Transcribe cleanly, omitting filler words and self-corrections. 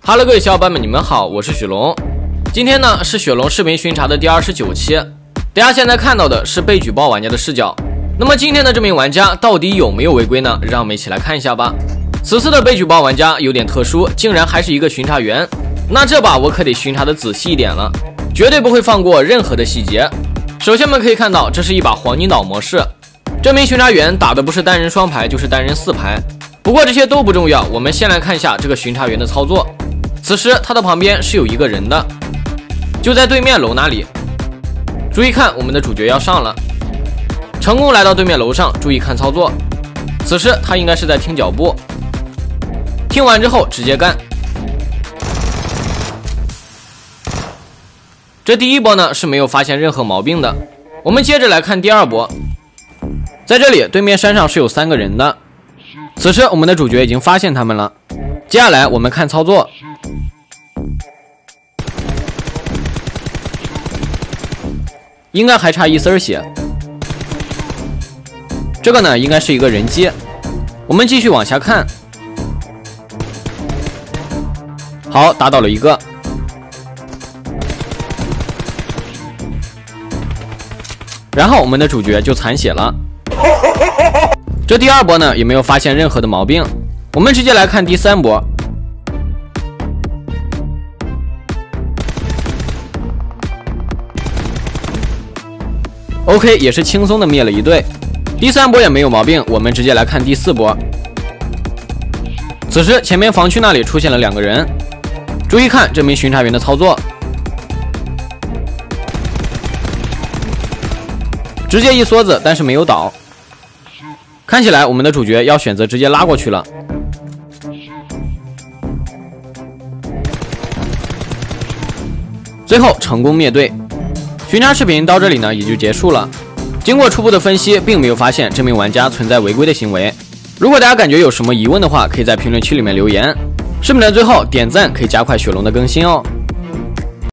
Hello， 各位小伙伴们，你们好，我是雪龙。今天呢是雪龙视频巡查的第29期，大家现在看到的是被举报玩家的视角。那么今天的这名玩家到底有没有违规呢？让我们一起来看一下吧。此次的被举报玩家有点特殊，竟然还是一个巡查员。那这把我可得巡查的仔细一点了，绝对不会放过任何的细节。首先我们可以看到，这是一把黄金岛模式，这名巡查员打的不是单人双排就是单人4排。不过这些都不重要，我们先来看一下这个巡查员的操作。此时他的旁边是有一个人的，就在对面楼那里。注意看，我们的主角要上了，成功来到对面楼上。注意看操作，此时他应该是在听脚步，听完之后直接干。这第一波呢是没有发现任何毛病的。我们接着来看第二波，在这里对面山上是有3个人的，此时我们的主角已经发现他们了。接下来我们看操作，应该还差1丝血。这个呢应该是一个人机。我们继续往下看，好，打倒了一个。然后我们的主角就残血了。这第二波呢也没有发现任何的毛病。我们直接来看第3波。OK， 也是轻松的灭了一队。第3波也没有毛病，我们直接来看第4波。此时前面防区那里出现了2个人，注意看这名巡查员的操作，直接一梭子，但是没有倒。看起来我们的主角要选择直接拉过去了。最后成功灭队。巡查视频到这里呢也就结束了。经过初步的分析，并没有发现这名玩家存在违规的行为。如果大家感觉有什么疑问的话，可以在评论区里面留言。视频的最后点赞可以加快雪龙的更新哦。